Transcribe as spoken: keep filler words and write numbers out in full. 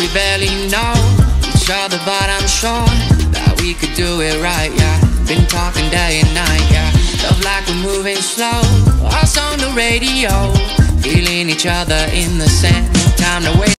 we barely know each other, but I'm sure that we could do it right, yeah. Been talking day and night, yeah. Love like we're moving slow, us on the radio, feeling each other in the sand. Time to wait.